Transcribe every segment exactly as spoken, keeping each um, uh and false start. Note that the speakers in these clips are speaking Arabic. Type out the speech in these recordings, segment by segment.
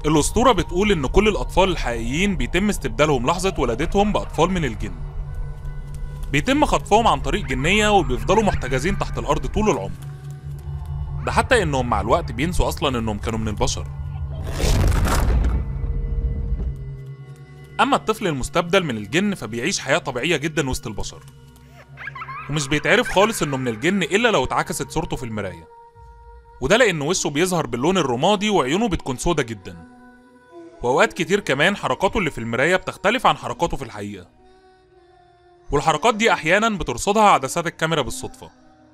الأسطورة بتقول إن كل الأطفال الحقيقيين بيتم استبدالهم لحظة ولادتهم بأطفال من الجن. بيتم خطفهم عن طريق جنية وبيفضلوا محتجزين تحت الأرض طول العمر. ده حتى إنهم مع الوقت بينسوا أصلا إنهم كانوا من البشر. أما الطفل المستبدل من الجن فبيعيش حياة طبيعية جدا وسط البشر، ومش بيتعرف خالص إنه من الجن إلا لو اتعكست صورته في المراية، وده لأن وشه بيظهر باللون الرمادي وعيونه بتكون سودة جدا، وأوقات كتير كمان حركاته اللي في المراية بتختلف عن حركاته في الحقيقة، والحركات دي أحيانا بترصدها عدسات الكاميرا بالصدفة.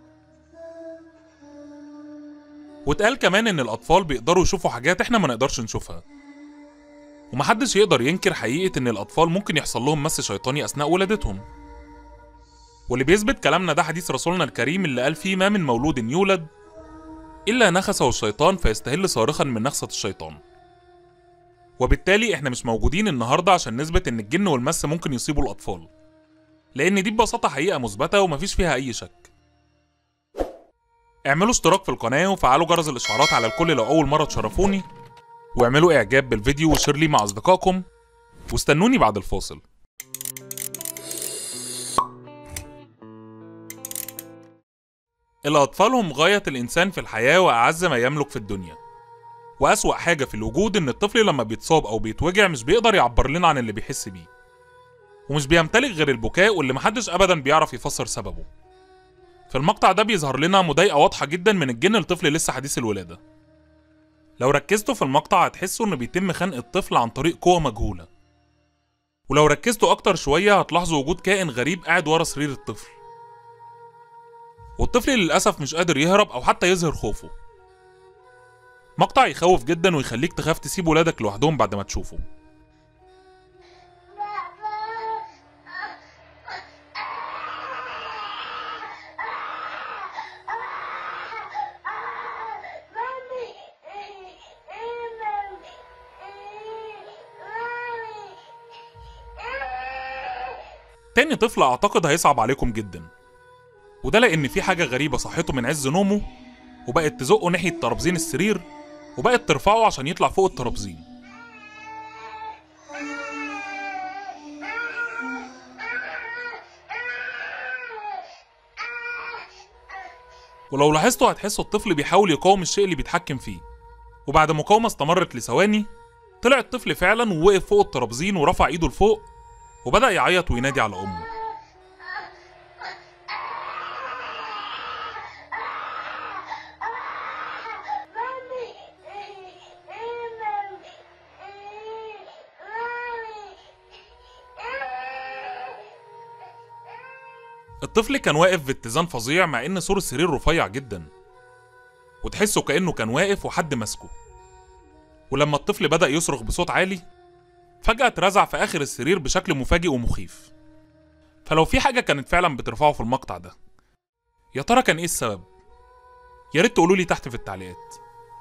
واتقال كمان إن الأطفال بيقدروا يشوفوا حاجات إحنا ما نقدرش نشوفها، ومحدش يقدر ينكر حقيقة إن الأطفال ممكن يحصل لهم مس شيطاني أثناء ولادتهم. واللي بيثبت كلامنا ده حديث رسولنا الكريم اللي قال فيه: ما من مولود يولد إلا نخسه الشيطان فيستهل صارخا من نخسة الشيطان. وبالتالي إحنا مش موجودين النهاردة عشان نثبت إن الجن والمس ممكن يصيبوا الأطفال، لأن دي ببساطة حقيقة مثبتة ومفيش فيها أي شك. اعملوا اشتراك في القناة وفعلوا جرس الإشعارات على الكل لو أول مرة تشرفوني، واعملوا إعجاب بالفيديو وشير ليه مع أصدقائكم، واستنوني بعد الفاصل. الأطفال هم غاية الإنسان في الحياة وأعز ما يملك في الدنيا، وأسوأ حاجة في الوجود إن الطفل لما بيتصاب أو بيتوجع مش بيقدر يعبر لنا عن اللي بيحس بيه، ومش بيمتلك غير البكاء واللي محدش أبدا بيعرف يفسر سببه. في المقطع ده بيظهر لنا مضايقة واضحة جدا من الجن لطفل لسه حديث الولادة. لو ركزتوا في المقطع هتحسوا إنه بيتم خنق الطفل عن طريق قوة مجهولة، ولو ركزتوا أكتر شوية هتلاحظوا وجود كائن غريب قاعد ورا سرير الطفل، والطفل للأسف مش قادر يهرب أو حتى يظهر خوفه. مقطع يخوف جدا ويخليك تخاف تسيب ولادك لوحدهم بعد ما تشوفه. تاني طفل أعتقد هيصعب عليكم جدا، وده لأن في حاجة غريبة صحته من عز نومه وبقت تزقه ناحية ترابزين السرير وبقت ترفعه عشان يطلع فوق الترابزين. ولو لاحظتوا هتحسوا الطفل بيحاول يقاوم الشيء اللي بيتحكم فيه، وبعد مقاومة استمرت لثواني طلع الطفل فعلا ووقف فوق الترابزين ورفع ايده لفوق وبدأ يعيط وينادي على أمه. الطفل كان واقف باتزان فظيع مع ان سور السرير رفيع جدا، وتحسه كأنه كان واقف وحد ماسكه. ولما الطفل بدأ يصرخ بصوت عالي فجأة اترزع في آخر السرير بشكل مفاجئ ومخيف. فلو في حاجة كانت فعلا بترفعه في المقطع ده، يا ترى كان ايه السبب؟ يا ريت تقولولي تحت في التعليقات.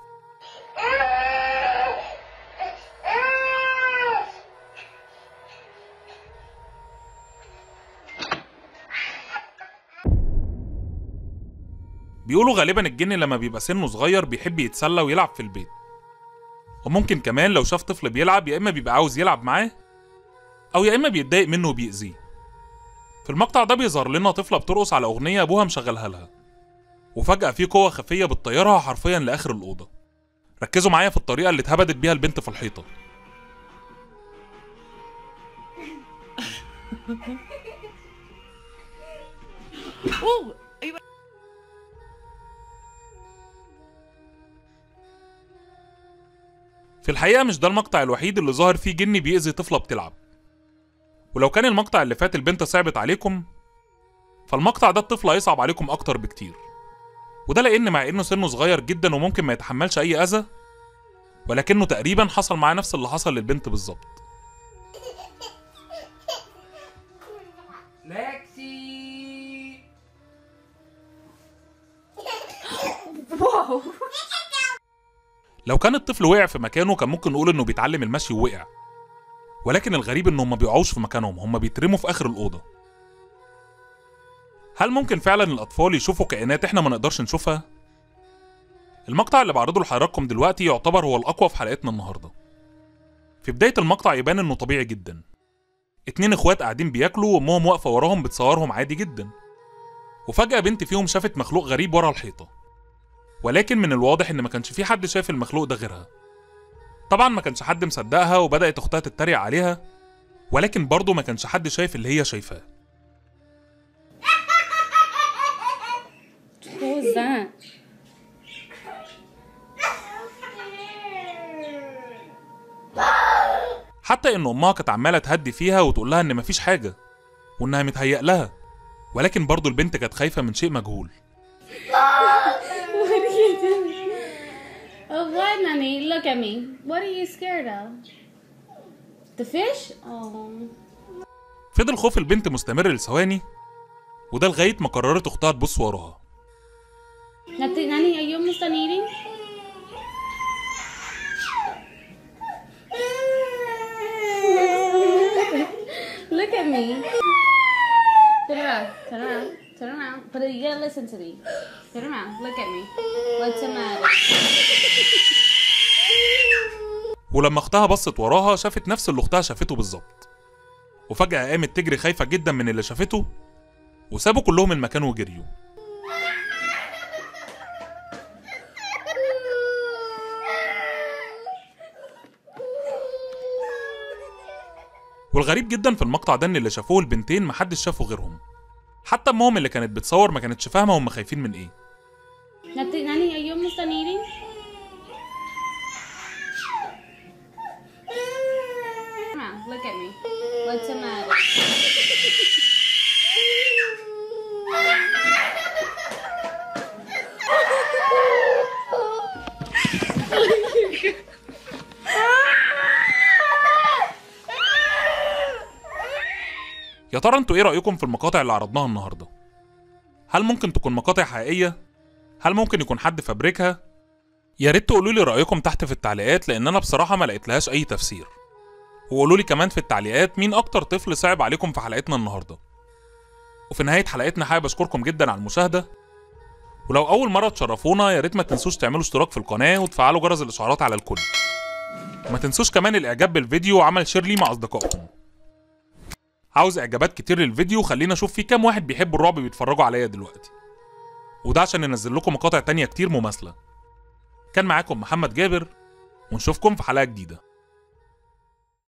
بيقولوا غالبا الجن لما بيبقى سنه صغير بيحب يتسلى ويلعب في البيت، وممكن كمان لو شاف طفل بيلعب يا اما بيبقى عاوز يلعب معاه او يا اما بيتضايق منه وبيأذيه. في المقطع ده بيظهر لنا طفلة بترقص على اغنية ابوها مشغلها لها، وفجأة في قوة خفية بتطيرها حرفيا لاخر الأوضة. ركزوا معايا في الطريقة اللي اتهبدت بيها البنت في الحيطة. في الحقيقة مش ده المقطع الوحيد اللي ظاهر فيه جن بيأذي طفلة بتلعب، ولو كان المقطع اللي فات البنت صعبت عليكم، فالمقطع ده الطفل هيصعب عليكم أكتر بكتير. وده لأن مع إنه سنه صغير جدا وممكن ما يتحملش أي أذى، ولكنه تقريبا حصل معاه نفس اللي حصل للبنت بالظبط. لاكسي واو. لو كان الطفل وقع في مكانه كان ممكن نقول إنه بيتعلم المشي ووقع، ولكن الغريب إنهم ما بيقعوش في مكانهم، هم بيترموا في آخر الأوضة. هل ممكن فعلا الأطفال يشوفوا كائنات إحنا ما نقدرش نشوفها؟ المقطع اللي بعرضه لحضراتكم دلوقتي يعتبر هو الأقوى في حلقتنا النهاردة، في بداية المقطع يبان انه طبيعي جدا، اتنين اخوات قاعدين بياكلوا وامهم واقفة وراهم بتصورهم عادي جدا، وفجأة بنت فيهم شافت مخلوق غريب ورا الحيطة، ولكن من الواضح ان ما كانش في حد شايف المخلوق ده غيرها. طبعا ما كانش حد مصدقها وبدأت اختها تتريق عليها، ولكن برضه ما كانش حد شايف اللي هي شايفاه. What was that? حتى ان امها كانت عماله تهدي فيها وتقول لها ان مفيش حاجه وانها متهيأ لها، ولكن برضه البنت كانت خايفه من شيء مجهول. What are you doing? Oh, what, Nani? Look at me. What are you scared of? The fish? Oh. فضل خوف البنت مستمر لثواني، وده لغايه ما قررت اختها تبص وراها. Nothing, Nani, are you almost done eating? Look at me. Turn around. Turn around. Turn around. But you gotta listen to me. Turn around. Look at me. What's the matter? ولما اختها بصت وراها شافت نفس اللي اختها شافته بالظبط، وفجأة قامت تجري خايفة جدا من اللي شافته، وسابوا كلهم المكان وجريوا. والغريب جدا في المقطع ده ان اللي شافوه البنتين محدش شافه غيرهم، حتى امهم اللي كانت بتصور ما كانتش فاهمة هم خايفين من ايه. Nothing, Nani, are you almost done eating? Come on, look at me. What's the matter? يا ترى انتوا ايه رأيكم في المقاطع اللي عرضناها النهارده؟ هل ممكن تكون مقاطع حقيقية؟ هل ممكن يكون حد فبركها؟ يا ريت تقولوا لي رأيكم تحت في التعليقات، لأن أنا بصراحة ما لقيتلهاش أي تفسير. وقولوا لي كمان في التعليقات مين أكتر طفل صعب عليكم في حلقتنا النهارده. وفي نهاية حلقتنا حابب أشكركم جدا على المشاهدة، ولو أول مرة تشرفونا يا ريت ما تنسوش تعملوا اشتراك في القناة وتفعلوا جرس الإشعارات على الكل. ما تنسوش كمان الإعجاب بالفيديو وعمل شير ليه مع أصدقائكم. عاوز إعجابات كتير للفيديو، خلينا أشوف في كام واحد بيحبوا الرعب بيتفرجوا عليا دلوقتي، وده عشان ننزل لكم مقاطع تانية كتير مماثلة. كان معاكم محمد جابر، ونشوفكم في حلقة جديدة.